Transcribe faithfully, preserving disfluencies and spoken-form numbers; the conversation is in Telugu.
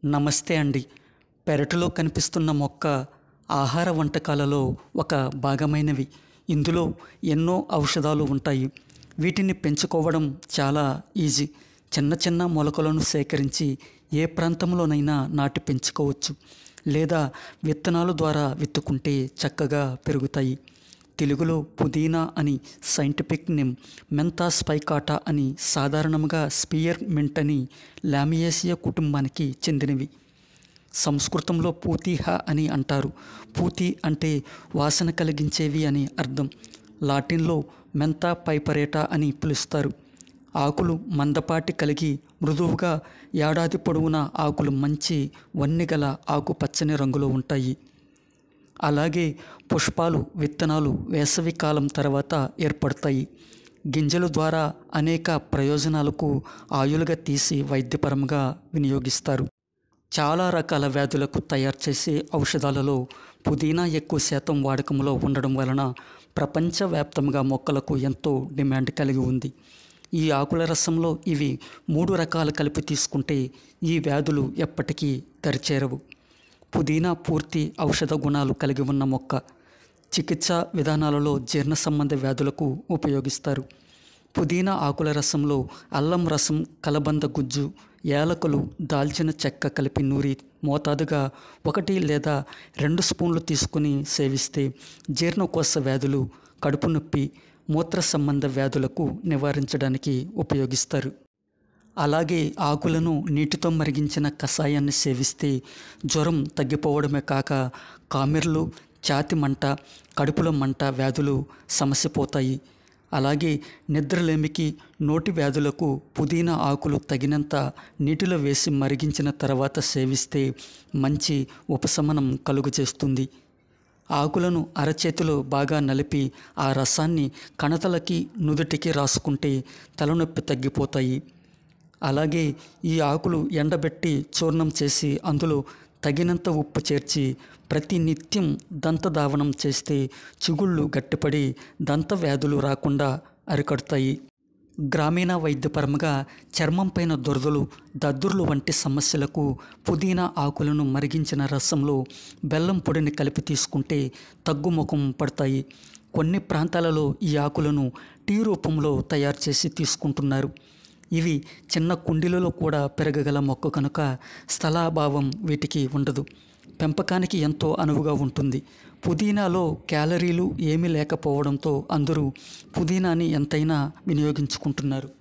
నమస్తే అండి. పెరటిలో కనిపిస్తున్న మొక్క ఆహార వంటకాలలో ఒక భాగమైనవి. ఇందులో ఎన్నో ఔషధాలు ఉంటాయి. వీటిని పెంచుకోవడం చాలా ఈజీ. చిన్న చిన్న మొలకలను సేకరించి ఏ ప్రాంతంలోనైనా నాటి పెంచుకోవచ్చు, లేదా విత్తనాల ద్వారా విత్తుకుంటే చక్కగా పెరుగుతాయి. తెలుగులో పుదీనా అని సైంటిఫిక్ నేమ్, మెంతా స్పైకాటా అని సాధారణంగా స్పియర్ మింట్ అని లామియేసియా కుటుంబానికి చెందినవి. సంస్కృతంలో పూతిహ అని అంటారు. పూతి అంటే వాసన కలిగించేవి అని అర్థం. లాటిన్లో మెంతా పైపరేటా అని పిలుస్తారు. ఆకులు మందపాటి కలిగి మృదువుగా, ఏడాది పొడవునా ఆకులు మంచి వన్నెగల ఆకుపచ్చని రంగులో ఉంటాయి. అలాగే పుష్పాలు, విత్తనాలు వేసవి కాలం తర్వాత ఏర్పడతాయి. గింజల ద్వారా అనేక ప్రయోజనాలకు ఆయులుగా తీసి వైద్యపరంగా వినియోగిస్తారు. చాలా రకాల వ్యాధులకు తయారు చేసే ఔషధాలలో పుదీనా ఎక్కువ శాతం వాడకంలో ఉండడం వలన ప్రపంచవ్యాప్తంగా మొక్కలకు ఎంతో డిమాండ్ కలిగి ఉంది. ఈ ఆకుల రసంలో ఇవి మూడు రకాలు కలిపి తీసుకుంటే ఈ వ్యాధులు ఎప్పటికీ దరిచేరవు. పుదీనా పూర్తి ఔషధ గుణాలు కలిగి ఉన్న మొక్క. చికిత్సా విధానాలలో జీర్ణ సంబంధ వ్యాధులకు ఉపయోగిస్తారు. పుదీనా ఆకుల రసంలో అల్లం రసం, కలబంద గుజ్జు, యాలకులు, దాల్చిన చెక్క కలిపి నూరి మోతాదుగా ఒకటి లేదా రెండు స్పూన్లు తీసుకుని సేవిస్తే జీర్ణకోశ వ్యాధులు, కడుపు నొప్పి, మూత్ర సంబంధ వ్యాధులకు నివారించడానికి ఉపయోగిస్తారు. అలాగే ఆకులను నీటితో మరిగించిన కషాయాన్ని సేవిస్తే జ్వరం తగ్గిపోవడమే కాక కామెర్లు, ఛాతి మంట, కడుపులో మంట వ్యాధులు సమసిపోతాయి. అలాగే నిద్రలేమికి, నోటి వ్యాధులకు పుదీనా ఆకులు తగినంత నీటిలో వేసి మరిగించిన తర్వాత సేవిస్తే మంచి ఉపశమనం కలుగజేస్తుంది. ఆకులను అరచేతిలో బాగా నలిపి ఆ రసాన్ని కణతలకి, నుదుటికి రాసుకుంటే తలనొప్పి తగ్గిపోతాయి. అలాగే ఈ ఆకులు ఎండబెట్టి చూర్ణం చేసి అందులో తగినంత ఉప్పు చేర్చి ప్రతి నిత్యం దంతధావనం చేస్తే చిగుళ్ళు గట్టిపడి దంత వ్యాధులు రాకుండా అరికడతాయి. గ్రామీణ వైద్యపరంగా చర్మం పైన దురదలు, దద్దుర్లు వంటి సమస్యలకు పుదీనా ఆకులను మరిగించిన రసంలో బెల్లం పొడిని కలిపి తీసుకుంటే తగ్గుముఖం పడతాయి. కొన్ని ప్రాంతాలలో ఈ ఆకులను టీ రూపంలో తయారు చేసి తీసుకుంటున్నారు. ఇవి చిన్న కుండీలలో కూడా పెరగగల మొక్క కనుక స్థలాభావం వీటికి ఉండదు. పెంపకానికి ఎంతో అనువుగా ఉంటుంది. పుదీనాలో క్యాలరీలు ఏమీ లేకపోవడంతో అందరూ పుదీనాని ఎంతైనా వినియోగించుకుంటున్నారు.